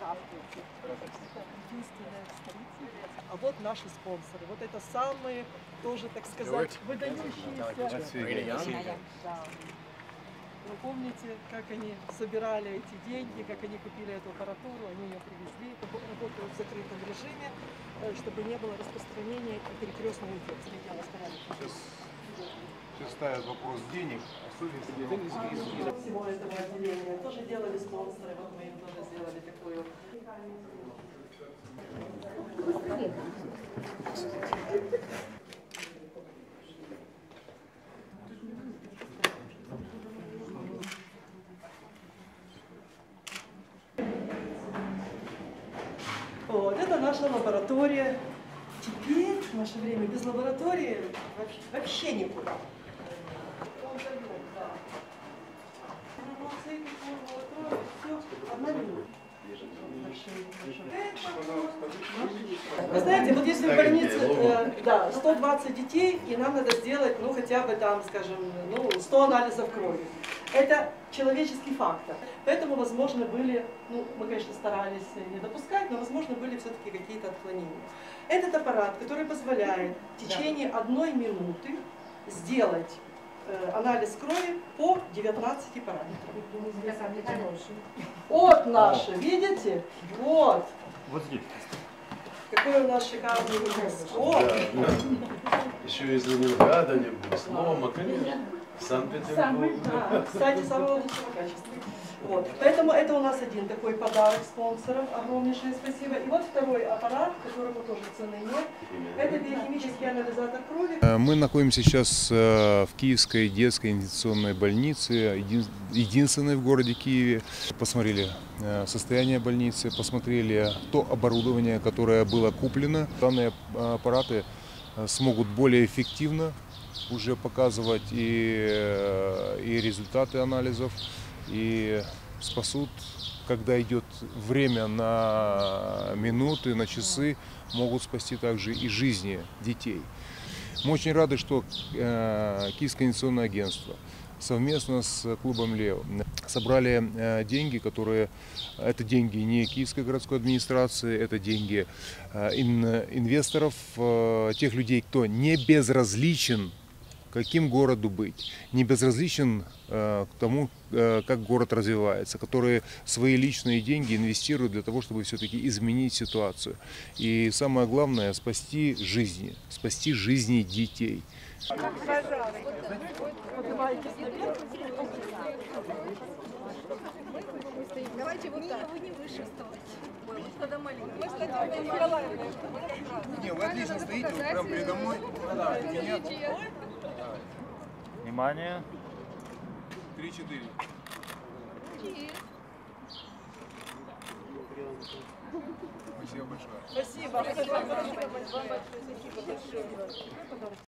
А вот наши спонсоры. Вот это самые тоже, так сказать, выдающиеся. Вы помните, как они собирали эти деньги, как они купили эту аппаратуру, они ее привезли, работают в закрытом режиме, чтобы не было распространения перекрестного инфекции. Сейчас ставят вопрос денег, особенно всего этого отделения тоже делали спонсоры, вот мы им тоже сделали такую. Вот, это наша лаборатория. Теперь в наше время без лаборатории вообще никуда. Вы знаете, вот если в больнице 120 детей, и нам надо сделать, ну, хотя бы там, скажем, 100 анализов крови. Это человеческий фактор. Поэтому, возможно, были, мы, конечно, старались не допускать, но, возможно, были все-таки какие-то отклонения. Этот аппарат, который позволяет в течение 1 минуты сделать анализ крови по 19 параметрам. Вот наши, видите? Вот. Вот здесь. Какой у нас шикарный микроскоп. Еще из Ленинграда не было, снова Санкт-Петербург. Кстати, самого лучшего качества. Вот. Поэтому это у нас один такой подарок спонсоров. Огромнейшее спасибо. И вот второй аппарат, которому тоже цены нет. Это биохимический анализатор крови. Мы находимся сейчас в Киевской детской инфекционной больнице, единственной в городе Киеве. Посмотрели состояние больницы, посмотрели то оборудование, которое было куплено. Данные аппараты смогут более эффективно уже показывать и результаты анализов, и спасут, когда идет время на минуты, на часы, могут спасти также и жизни детей. Мы очень рады, что Киевское инвестиционное агентство совместно с клубом «Лео» собрали деньги, это деньги не Киевской городской администрации, это деньги инвесторов, тех людей, кто не безразличен, каким городу быть, не безразличен к тому, как город развивается, которые свои личные деньги инвестируют для того, чтобы все-таки изменить ситуацию. И самое главное, спасти жизни детей. Давайте вот так. Вы не выше вставать. Ой, вот тогда маленький. Не, вы отлично стоите, вы прямо передо мной. Внимание. 3-4. Спасибо большое. Спасибо. Спасибо большое.